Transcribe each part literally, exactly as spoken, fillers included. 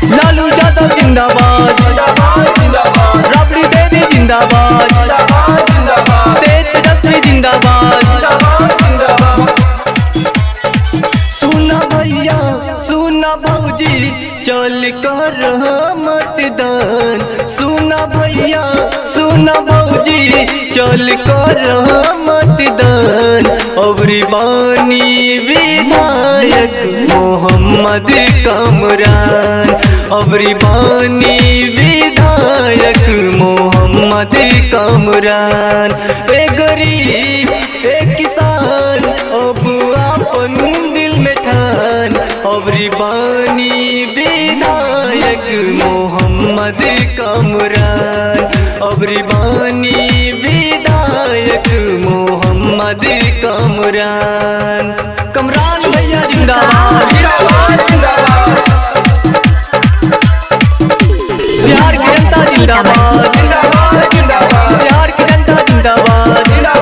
लालू यादव जिंदाबाद, राबड़ी देवी जिंदाबाद, तेज तेजस्वी जिंदाबाद। सुना भैया सुना भौजी चल कर मतदान, सुना भैया सुना भौजी चल कर मतदान। अबरी बानी विधायक मोहम्मद कामरान, अबरी बानी विधायक मोहम्मद कामरान। ए गरीब ए किसान अब अपन दिल में ठान, अबरी बानी विधायक मोहम्मद कामरान, अबरी बानी विधायक मोहम्मद कामरान। कमरान भैया जिंदाबाद, बिहार की जनता जिंदाबाद, बिहार की जनता जिंदाबाद।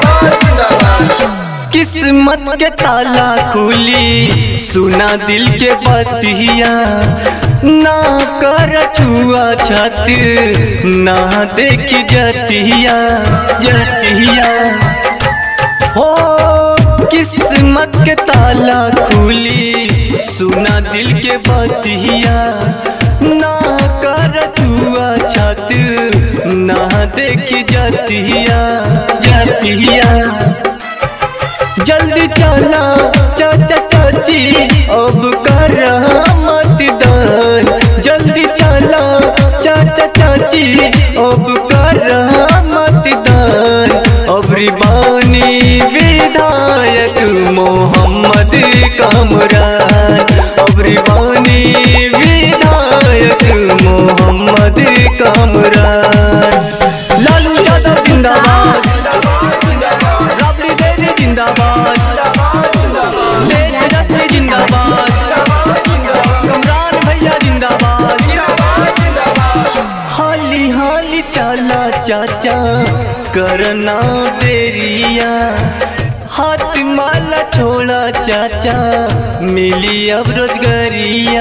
किस्मत के ताला खुली सुना दिल के बतिया, ना कर छुआ छत ना देख जतिया जतिया। हो किस्मत के ताला खुली सुना दिल के बतिया, ना कर छुआ छत ना देख जतिया जतिया। जल्दी चला चाचा चाची अब कर मतदान, जल्दी चला चाचा चाची अब कर मतदान। अबरी बानी विधायक मोहम्मद कामरान, अबरी बानी विधायक मोहम्मद कामरान। लालू यादव जिंदाबाद, राबड़ी देवी जिंदाबाद, तेज तेजस्वी जिंदाबाद, कमरान भैया जिंदाबाद। हाली हाली चला चाचा करना देरिया, हाथ माला छोड़ा चाचा मिली अब रोजगारिया।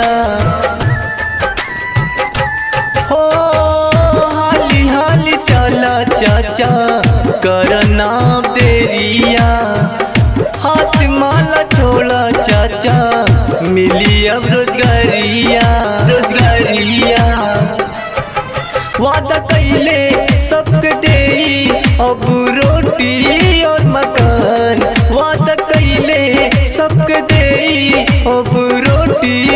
हो हाली हाली चला चाचा करना देरिया, हाथ माला छोड़ा चाचा मिली अब रोजगारिया रोजगारिया। वादा कैले सबके देई अब रोटी और मकान, वादा कैले सबके देई अब रोटी